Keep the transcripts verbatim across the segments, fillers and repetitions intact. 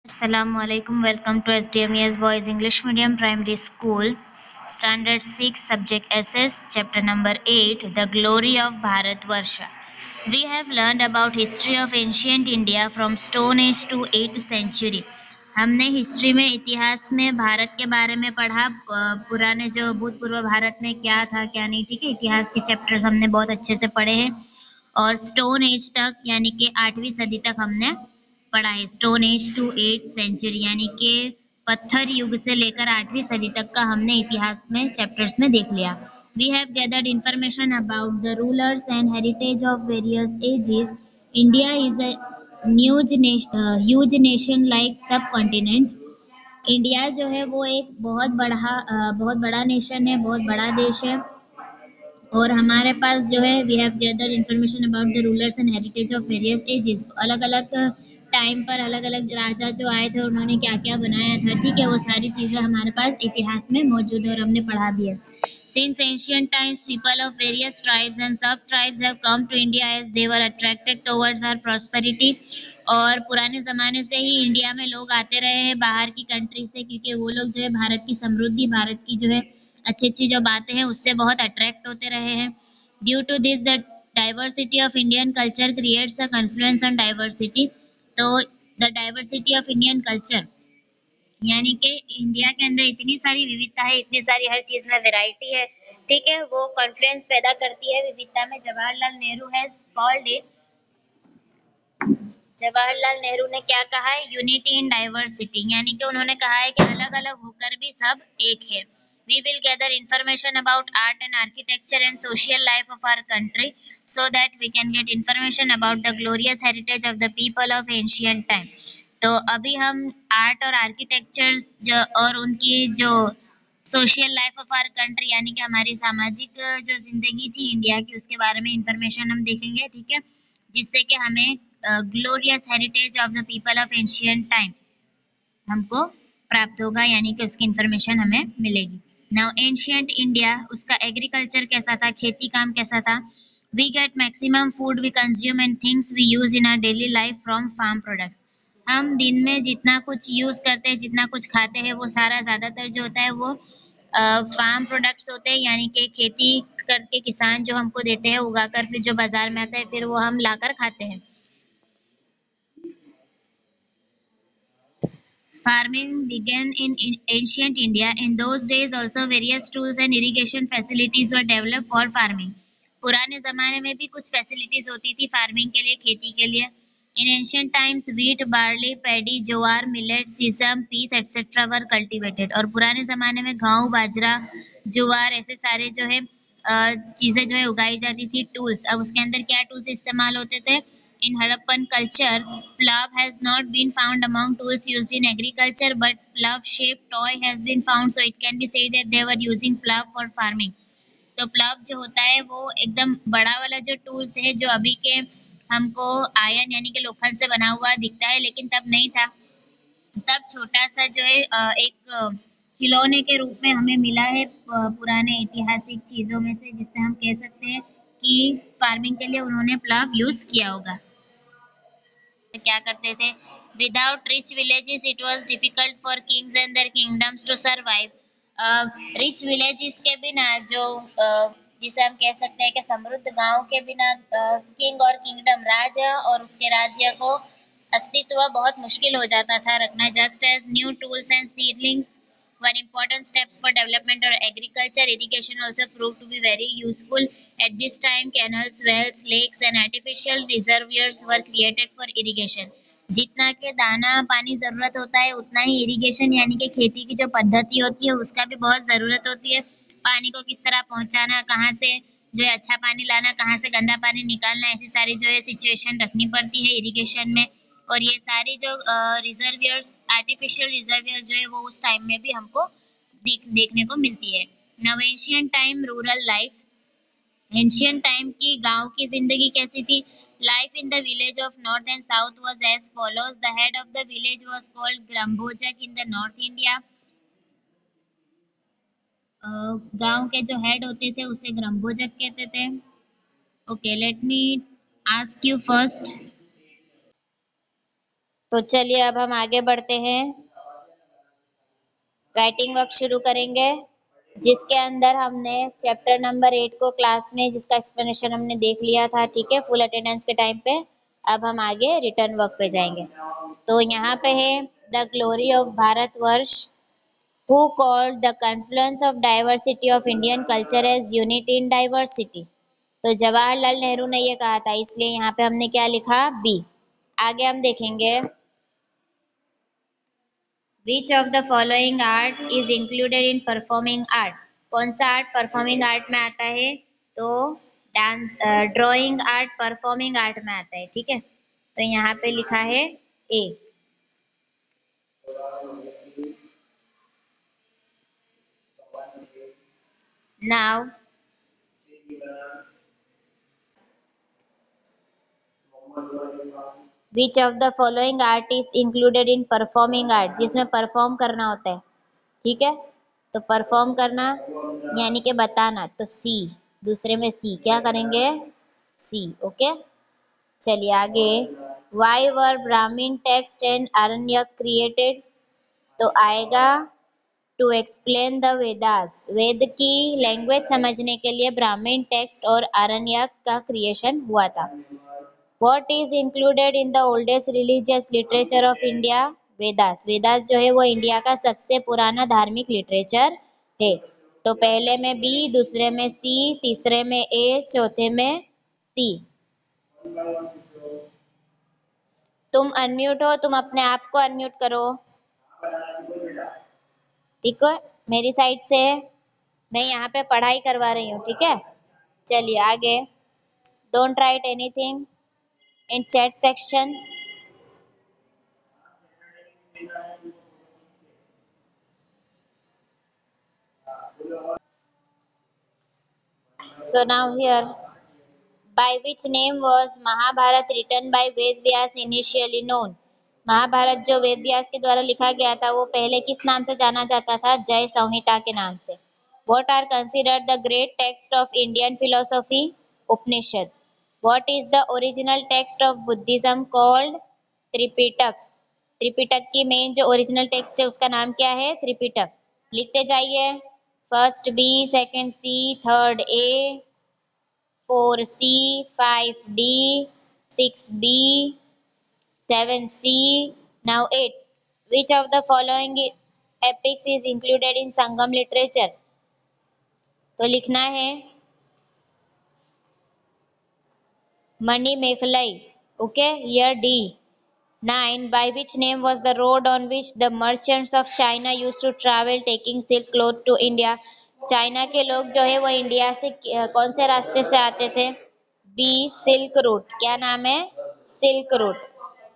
Assalamualaikum. Welcome to S D M E S Boys English Medium Primary School, Standard six, Subject S S, Chapter number eight, The Glory of Bharatvarsha. We have learned about history of ancient India from Stone Age to eighth century. हमने history में इतिहास में भारत के बारे में पढ़ा, पुराने जो भूतपूर्व भारत में क्या था क्या नहीं, ठीक है। इतिहास के चैप्टर्स हमने बहुत अच्छे से पढ़े हैं और स्टोन एज तक यानी कि आठवीं सदी तक हमने पढ़ा है। Stone age to eight century यानी कि पत्थर युग से लेकर आठवीं सदी तक का हमने इतिहास में चैप्टर्स में देख लिया। We have gathered information about the rulers and heritage of various ages. India is a huge huge nation like subcontinent. India जो है वो एक बहुत बड़ा अ, बहुत बड़ा नेशन है, बहुत बड़ा देश है। और हमारे पास जो है we have gathered information about the rulers and heritage of various ages. अलग अलग टाइम पर अलग अलग राजा जो आए थे उन्होंने क्या क्या बनाया था, ठीक है। वो सारी चीज़ें हमारे पास इतिहास में मौजूद है और हमने पढ़ा भी है। Since ancient times, people of various tribes and sub-tribes have come to India as they were attracted towards our prosperity. और पुराने ज़माने से ही इंडिया में लोग आते रहे हैं बाहर की कंट्री से, क्योंकि वो लोग जो है भारत की समृद्धि, भारत की जो है अच्छी अच्छी जो बातें हैं उससे बहुत अट्रैक्ट होते रहे हैं। Due to this the diversity of Indian culture creates a confluence on diversity. तो the diversity of Indian culture यानी कि इंडिया के अंदर इतनी सारी विविधता है, इतनी सारी हर चीज में वैरायटी है, ठीक है। वो कॉन्फ्लुएंस पैदा करती है विविधता में। Jawaharlal Nehru has called it Jawaharlal Nehru ने क्या कहा है? यूनिटी इन डाइवर्सिटी, यानी कि उन्होंने कहा है कि अलग अलग होकर भी सब एक है। We will gather information about art and architecture and social life of our country so that we can get information about the glorious heritage of the people of ancient time. तो अभी हम आर्ट और architecture जो और उनकी जो social life of our country यानी कि हमारी सामाजिक जो जिंदगी थी इंडिया की उसके बारे में इंफॉर्मेशन हम देखेंगे, ठीक है। जिससे कि हमें glorious heritage of the people of ancient time हमको प्राप्त होगा, यानी कि उसकी इंफॉर्मेशन हमें मिलेगी। नाउ एंशियंट इंडिया, उसका एग्रीकल्चर कैसा था, खेती काम कैसा था। We get maximum food we consume and things we use in our daily life from farm products. हम दिन में जितना कुछ यूज करते हैं, जितना कुछ खाते हैं, वो सारा ज्यादातर जो होता है वो फार्म प्रोडक्ट्स होते हैं, यानी कि खेती करके किसान जो हमको देते हैं उगाकर, फिर जो बाजार में आता है फिर वो हम लाकर खाते हैं। Farming began in, in ancient India. In those days also various tools and irrigation facilities were developed for farming. पुराने ज़माने में भी कुछ फैसिलिटीज होती थी फार्मिंग के लिए, खेती के लिए। In ancient times wheat, barley, paddy, jowar, millet, sesame, peas etcetera were cultivated. और पुराने ज़माने में गेहूँ, बाजरा, ज्वार ऐसे सारे जो है चीज़ें जो है उगाई जाती थी। टूल्स, अब उसके अंदर क्या टूल्स इस्तेमाल होते थे? In Harappan culture, plough has not been found among tools used in agriculture, but plough-shaped toy has been found, so it can be said that they were using plough for farming. तो plough जो होता है वो एकदम बड़ा वाला जो tool है जो अभी के हमको आयन यानी कि लोखंड से बना हुआ दिखता है, लेकिन तब नहीं था। तब छोटा सा जो है एक खिलौने के रूप में हमें मिला है पुराने ऐतिहासिक चीजों में से, जिससे हम कह सकते हैं कि फार्मिंग के लिए उन्होंने प्लाव यूज किया होगा। क्या करते थे? Without rich villages it was difficult for kings and their kingdoms to survive. Rich villages के बिना जो uh, जिसे हम कह सकते हैं कि समृद्ध गांव के बिना किंग और किंगडम, राजा और उसके राज्य को अस्तित्व बहुत मुश्किल हो जाता था रखना। Just as new tools and seedlings were important steps for development or agriculture, irrigation also proved to be very useful. At this time, canals, wells, lakes and artificial reservoirs were created for irrigation. जितना के दाना पानी ज़रूरत होता है उतना ही irrigation यानी कि खेती की जो पद्धति होती है उसका भी बहुत ज़रूरत होती है। पानी को किस तरह पहुंचाना, कहाँ से जो है अच्छा पानी लाना, कहाँ से गंदा पानी निकालना, ऐसी सारी जो है सिचुएशन रखनी पड़ती है इरिगेशन में। और ये सारी जो रिजर्वियर्स, आर्टिफिशियल रिजर्वियर्स जो है वो उस टाइम में भी हमको देख, देखने को मिलती है। Now ancient time rural life, ancient time की गांव की जिंदगी कैसी थी? Life in the village of north and south was as follows. The head of the village was called Grambhojak in the north India. गांव के जो हेड होते थे उसे ग्रामभोजक कहते थे। Okay, let me ask you first, तो चलिए अब हम आगे बढ़ते हैं, राइटिंग वर्क शुरू करेंगे, जिसके अंदर हमने चैप्टर नंबर एट को क्लास में जिसका एक्सप्लेनेशन हमने देख लिया था, ठीक है, फुल अटेंडेंस के टाइम पे। अब हम आगे रिटर्न वर्क पे जाएंगे। तो यहाँ पे है the glory of Bharatvarsh, who called the confluence of diversity of Indian culture as unity in diversity. तो जवाहरलाल नेहरू ने ये कहा था, इसलिए यहाँ पे हमने क्या लिखा, बी। आगे हम देखेंगे, Which of the following arts is included in performing art? कौन सा आर्ट परफॉर्मिंग आर्ट में आता है? तो dance, drawing art performing art में आता है, ठीक है। तो यहाँ पे लिखा है A. Now which of the following art is included in performing art, जिसमें परफॉर्म करना होता है, ठीक है। तो परफॉर्म करना यानी कि बताना, तो सी, दूसरे में सी क्या करेंगे, सी, ओके। चलिए आगे, why were Brahmin text and Aranyaka created. तो आएगा to explain the Vedas, Veda की लैंग्वेज समझने के लिए ब्राह्मीण टेक्स्ट और आरण्यक का क्रिएशन हुआ था। What is included in the oldest religious literature of India, Vedas. Vedas जो है वो इंडिया का सबसे पुराना धार्मिक लिटरेचर है। तो पहले में बी, दूसरे में सी, तीसरे में ए, चौथे में सी। तुम अनम्यूट हो, तुम अपने आप को अनम्यूट करो, ठीक है, मेरी साइड से। मैं यहाँ पे पढ़ाई करवा रही हूँ, ठीक है। चलिए आगे, don't write anything in chat section. So now here, by which name was Mahabharata written by Ved Vyas initially known? Mahabharata जो वेद व्यास के द्वारा लिखा गया था वो पहले किस नाम से जाना जाता था, जय संहिता के नाम से। What are considered the great text of Indian philosophy? Upanishad. What is the original text of Buddhism called? Tripitaka. Tripitaka की मेन जो ओरिजिनल टेक्स्ट है उसका नाम क्या है, त्रिपिटक। लिखते जाइए, first B, second C, third A, four C, five D, six B, seven C, now eight. Which of the following epics is included in Sangam लिटरेचर? तो लिखना है Manimekalai, okay, year D. Nine, by which name was the road on which the merchants of China used to travel taking silk cloth to India? China के लोग जो है वो India से कौन से रास्ते से आते थे? B, silk route. क्या नाम है, सिल्क रूट।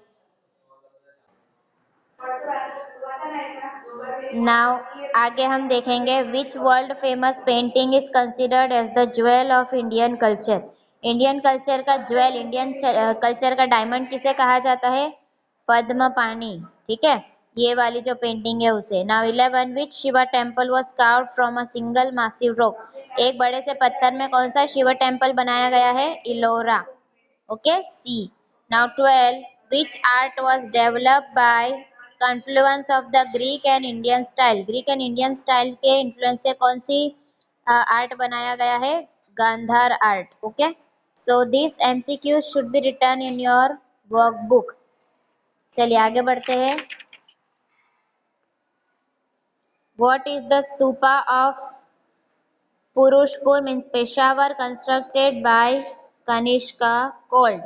नाउ आगे हम देखेंगे, which world famous painting is considered as the jewel of Indian culture. Indian culture का ज्वेल, इंडियन कल्चर का डायमंड किसे कहा जाता है? पद्म पानी, ठीक है, ये वाली जो पेंटिंग है उसे। Now eleven, which Shiva temple was carved from a single massive rock. एक बड़े से पत्थर में कौन सा शिव टेम्पल बनाया गया है? Ellora, okay, C. Now twelve, which art was developed by confluence of the Greek and Indian style. Greek and Indian style के इन्फ्लुएंस से कौन सी आर्ट uh, बनाया गया है? Gandhara art, okay. So this MCQ should be written in your workbook. चलिए आगे बढ़ते हैं। What is the stupa of Purushapur means Peshawar constructed by Kanishka called?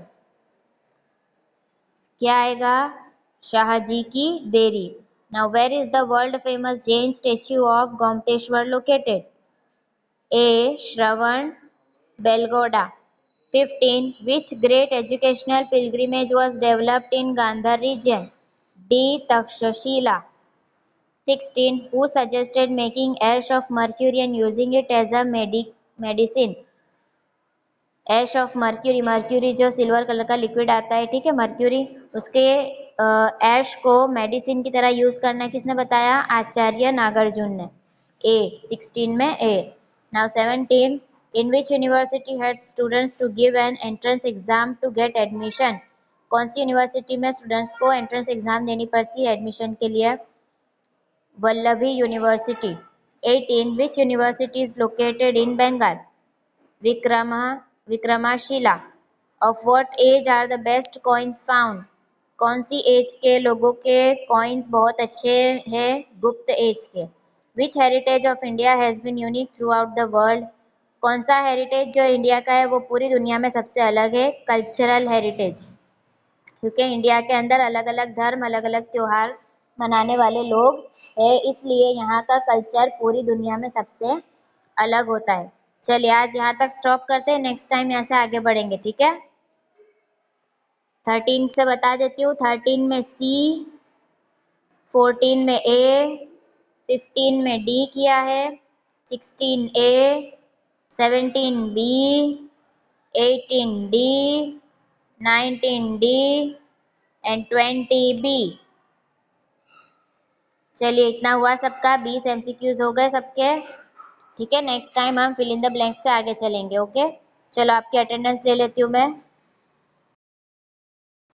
क्या आएगा? Shahji ki Dheri. Now where is the world famous Jain statue of Gomateshwara located? A, Shravanabelagola. Fifteen, which great educational pilgrimage was developed in Gandhar region? D, Takshashila. sixteen, who suggested making ash of mercury and using it as a medicine? Ash of mercury, mercury जो silver colour का liquid आता है, ठीक है, mercury, उसके एश को medicine की तरह यूज करना किसने बताया? आचार्य नागार्जुन ने। ए, सिक्सटीन में A. Now seventeen, in which university had students to give an entrance exam to get admission? कौन सी यूनिवर्सिटी में स्टूडेंट्स को एंट्रेंस एग्जाम देनी पड़ती है एडमिशन के लिए? Vallabhi university. Eighteen which university is located in Bengal? Vikrama Vikramashila. Of what age are the best coins found? कौन सी एज के लोगों के कॉइन्स बहुत अच्छे हैं? गुप्त एज के। Which heritage of India has been unique throughout the world? कौन सा हेरिटेज जो इंडिया का है वो पूरी दुनिया में सबसे अलग है? Cultural heritage. क्योंकि इंडिया के अंदर अलग अलग धर्म, अलग अलग त्योहार मनाने वाले लोग है, इसलिए यहाँ का कल्चर पूरी दुनिया में सबसे अलग होता है। चलिए आज यहाँ तक स्टॉप करते हैं, नेक्स्ट टाइम यहाँ से आगे बढ़ेंगे, ठीक है। थर्टीन से बता देती हूँ। थर्टीन में सी, फोर्टीन में ए, फिफ्टीन में डी किया है, sixteen A, seventeen B, eighteen D, nineteen D and twenty B. चलिए इतना हुआ सबका, बीस एमसीक्यूज हो गए सबके, ठीक है। नेक्स्ट टाइम हम फिल इन द ब्लैंक से आगे चलेंगे, ओके। चलो आपकी अटेंडेंस ले लेती हूँ मैं।